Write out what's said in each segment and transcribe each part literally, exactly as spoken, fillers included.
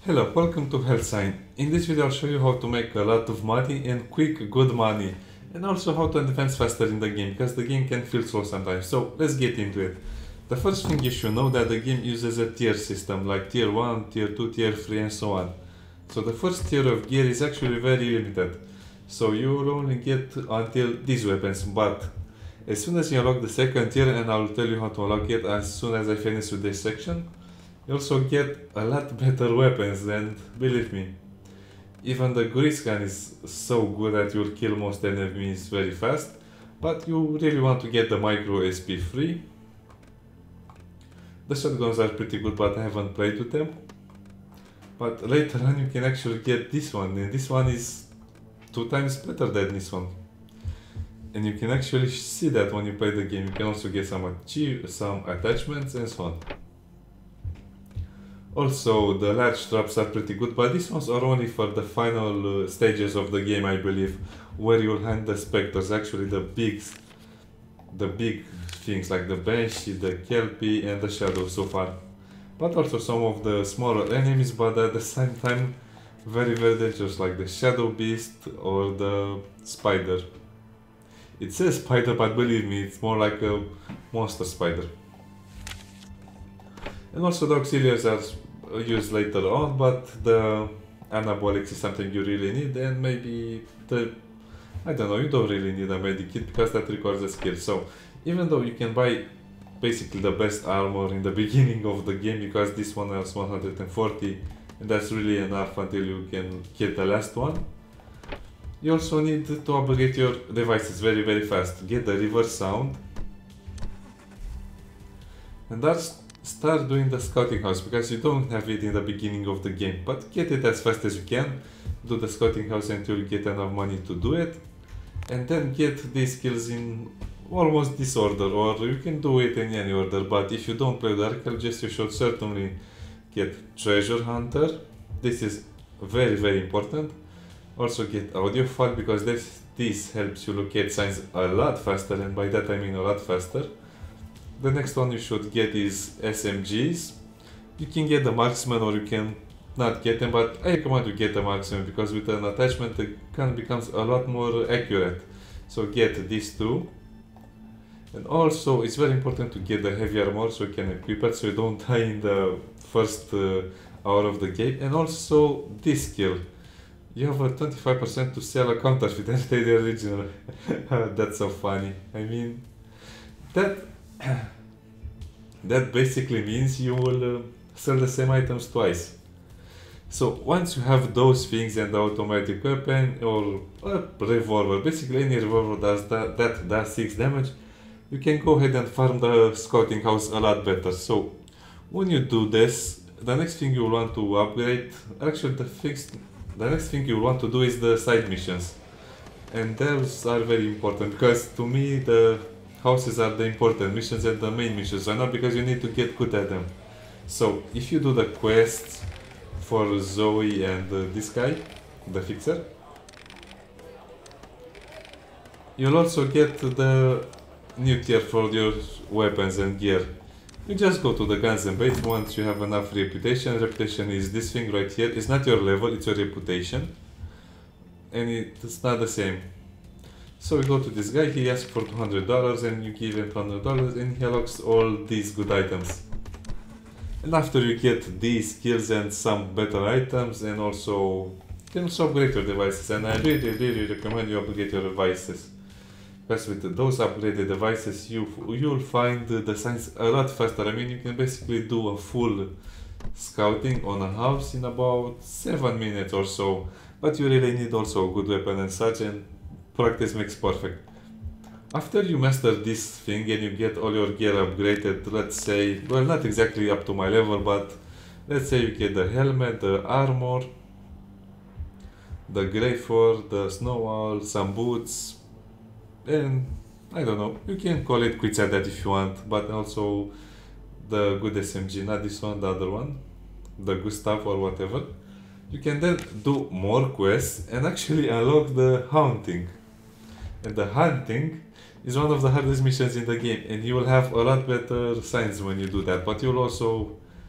Hello, welcome to HellSign. In this video I'll show you how to make a lot of money and quick good money, and also how to advance faster in the game, because the game can feel slow sometimes. So let's get into it. The first thing you should know that the game uses a tier system, like tier one, tier two, tier three and so on. So the first tier of gear is actually very limited, so you will only get until these weapons, but as soon as you unlock the second tier, and I'll tell you how to unlock it as soon as I finish with this section, you also get a lot better weapons, and believe me, even the grease gun is so good that you'll kill most enemies very fast, but you really want to get the micro S P free. The shotguns are pretty good, but I haven't played with them. But later on you can actually get this one, and this one is two times better than this one. And you can actually see that when you play the game. You can also get some, achieve, some attachments and so on. Also, the large traps are pretty good, but these ones are only for the final uh, stages of the game, I believe, where you'll hand the specters, actually the big, the big things like the Banshee, the Kelpie and the Shadow so far. But also some of the smaller enemies, but at the same time very very dangerous, like the Shadow Beast or the Spider. It says spider, but believe me, it's more like a monster spider. And also the auxiliaries are used later on, but the anabolics is something you really need, and maybe the, I don't know, you don't really need a medikit because that requires a skill. So even though you can buy basically the best armor in the beginning of the game, because this one has one hundred forty, and that's really enough until you can get the last one, you also need to upgrade your devices very very fast. Get the Riversound, and that's start doing the scouting house, because you don't have it in the beginning of the game, but get it as fast as you can. Do the scouting house until you get enough money to do it, and then get these skills in almost this order, or you can do it in any order, but if you don't play the archaeologist, you should certainly get treasure hunter. This is very very important. Also get audiophile, because this, this helps you locate signs a lot faster, and by that I mean a lot faster. The next one you should get is S M Gs. You can get the marksman or you can not get them, but I recommend you get the marksman, because with an attachment the gun becomes a lot more accurate. So get these two. And also it's very important to get the heavy armor so you can equip it, so you don't die in the first uh, hour of the game. And also this skill. You have a twenty-five percent to sell a counterfeit and stay the original. That's so funny. I mean, that that basically means you will uh, sell the same items twice. So once you have those things and the automatic weapon or a revolver, basically any revolver does that, that does six damage, you can go ahead and farm the scouting house a lot better. So when you do this, the next thing you want to upgrade, actually the things, the next thing you want to do is the side missions. And those are very important, because to me the houses are the important missions and the main missions right now, because you need to get good at them. So if you do the quests for Zoe and uh, this guy, the fixer, you'll also get the new tier for your weapons and gear. You just go to the guns and baits once you have enough reputation. Reputation is this thing right here. It's not your level, it's your reputation, and it's not the same. So we go to this guy, he asks for two hundred dollars, and you give him two hundred dollars, and he unlocks all these good items. And after you get these skills and some better items, and also you can also upgrade your devices, and I really really recommend you upgrade your devices, because with those upgraded devices you you'll find the signs a lot faster. I mean, you can basically do a full scouting on a house in about seven minutes or so, but you really need also a good weapon and such, and practice makes perfect. After you master this thing and you get all your gear upgraded, let's say, well, not exactly up to my level, but let's say you get the helmet, the armor, the grey fur, the snow owl, some boots, and I don't know, you can call it quits at that if you want, but also the good S M G, not this one, the other one, the Gustav or whatever. You can then do more quests and actually unlock the hunting. And the hunting is one of the hardest missions in the game, and you will have a lot better signs when you do that, but you'll also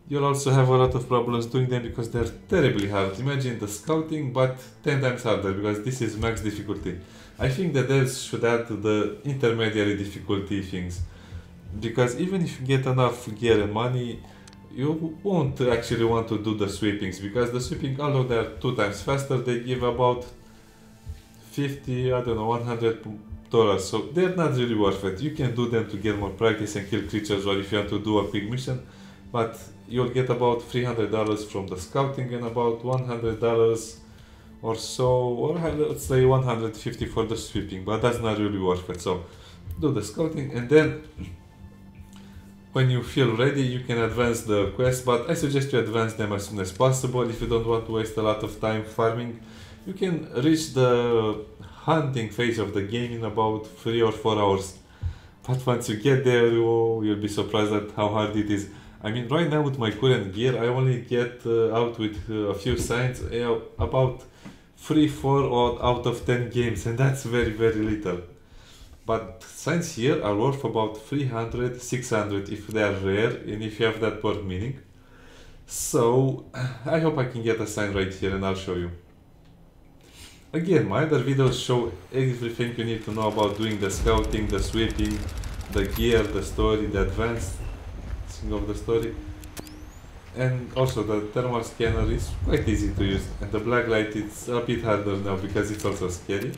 You'll also have a lot of problems doing them because they're terribly hard. Imagine the scouting, but ten times harder because this is max difficulty. I think the devs should add the intermediary difficulty things. Because even if you get enough gear and money, you won't actually want to do the sweepings, because the sweeping, although they're two times faster, they give about fifty, I don't know, one hundred dollars, so they're not really worth it. You can do them to get more practice and kill creatures, or if you want to do a quick mission, but you'll get about three hundred dollars from the scouting and about one hundred dollars or so, or let's say one hundred fifty for the sweeping, but that's not really worth it. So do the scouting, and then when you feel ready, you can advance the quest, but I suggest you advance them as soon as possible if you don't want to waste a lot of time farming. You can reach the hunting phase of the game in about three or four hours. But once you get there, oh, you'll be surprised at how hard it is. I mean, right now with my current gear, I only get uh, out with uh, a few signs, uh, about three, four or out of ten games, and that's very, very little. But signs here are worth about three hundred, six hundred if they are rare and if you have that word meaning. So I hope I can get a sign right here and I'll show you. Again, my other videos show everything you need to know about doing the scouting, the sweeping, the gear, the story, the advanced thing of the story. And also the thermal scanner is quite easy to use, and the black light is a bit harder now because it's also scary.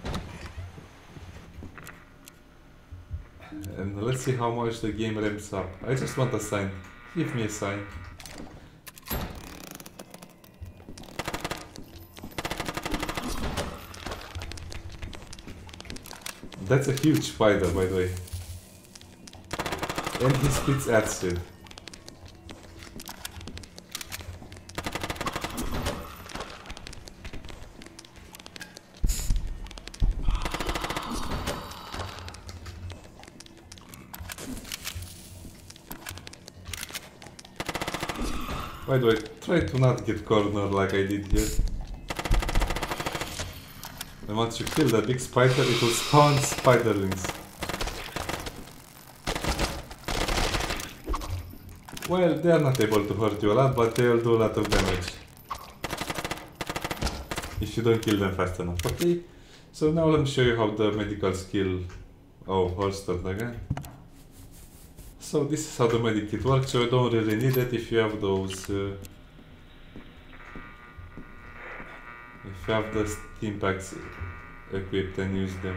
And let's see how much the game ramps up. I just want a sign. Give me a sign. That's a huge spider, by the way. And he spits acid. By the way, try to not get cornered like I did here. And once you kill the big spider, it will spawn spiderlings. Well, they are not able to hurt you a lot, but they will do a lot of damage if you don't kill them fast enough. Okay, so now let me show you how the medical skill... Oh, holstered again. So this is how the medikit works, so you don't really need it if you have those... Uh, if you have the steam packs equipped and use them.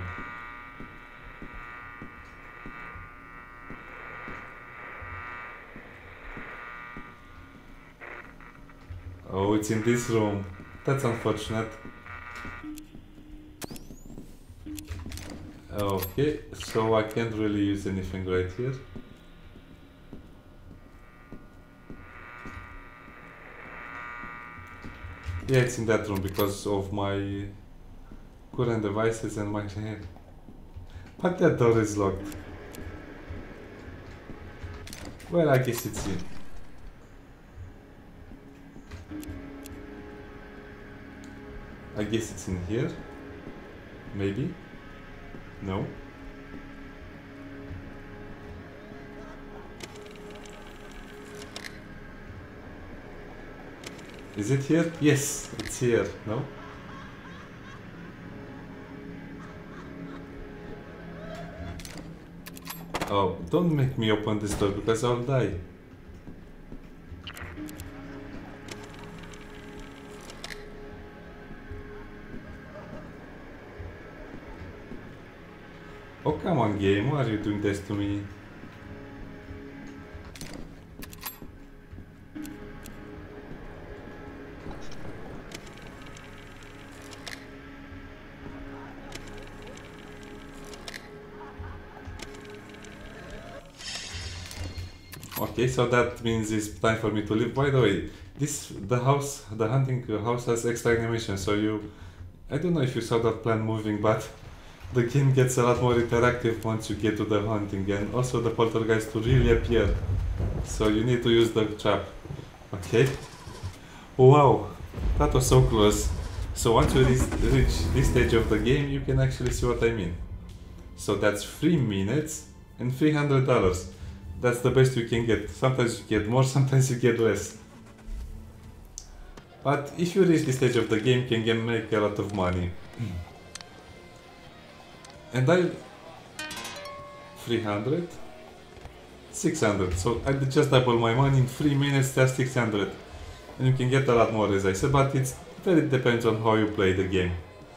Oh, it's in this room. That's unfortunate. Okay, so I can't really use anything right here. Yeah, it's in that room because of my current devices and my hand. But that door is locked. Well, I guess it's in. I guess it's in here. Maybe? No? Is it here? Yes, it's here. No? Oh, don't make me open this door because I'll die. Oh, come on, game, why are you doing this to me? Okay, so that means it's time for me to leave. By the way, this the house, the hunting house has extra animation, so you... I don't know if you saw that plant moving, but the game gets a lot more interactive once you get to the hunting, and also the poltergeist to really appear. So you need to use the trap. Okay? Wow, that was so close. So once you reach this stage of the game, you can actually see what I mean. So that's three minutes and three hundred dollars. That's the best you can get. Sometimes you get more, sometimes you get less. But if you reach this stage of the game, you can make a lot of money. And I... three hundred? six hundred. So I just double my money in three minutes, that's six hundred. And you can get a lot more, as I said, but it very depends on how you play the game.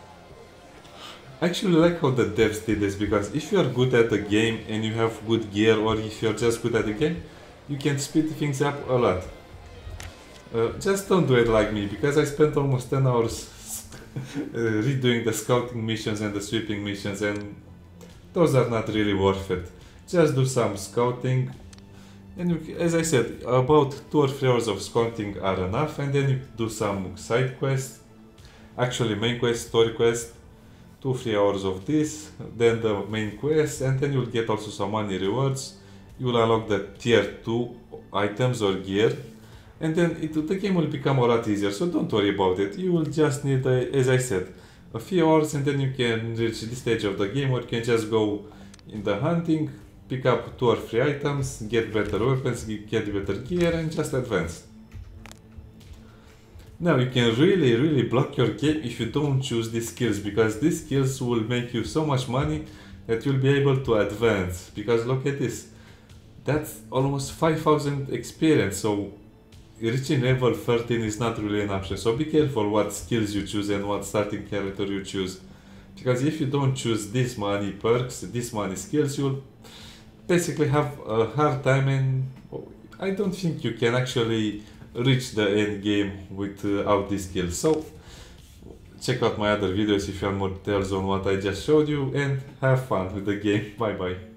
I actually like how the devs did this, because if you are good at the game and you have good gear, or if you're just good at the game, you can speed things up a lot. Uh, just don't do it like me, because I spent almost ten hours uh, redoing the scouting missions and the sweeping missions, and those are not really worth it. Just do some scouting, and you, as I said, about two or three hours of scouting are enough, and then you do some side quests, actually main quest, story quest, two three hours of this, then the main quest, and then you'll get also some money rewards. You'll unlock the tier two items or gear, and then it, the game will become a lot easier, so don't worry about it. You will just need, a, as I said, a few hours, and then you can reach this stage of the game where you can just go in the hunting, pick up two or three items, get better weapons, get better gear, and just advance. Now you can really really block your game if you don't choose these skills, because these skills will make you so much money that you'll be able to advance. Because look at this, that's almost five thousand experience, so reaching level thirteen is not really an option. So be careful what skills you choose and what starting character you choose, because if you don't choose these money perks, these money skills, you'll basically have a hard time, and I don't think you can actually reach the end game without these skills. So check out my other videos if you want more details on what I just showed you, and have fun with the game. Bye bye.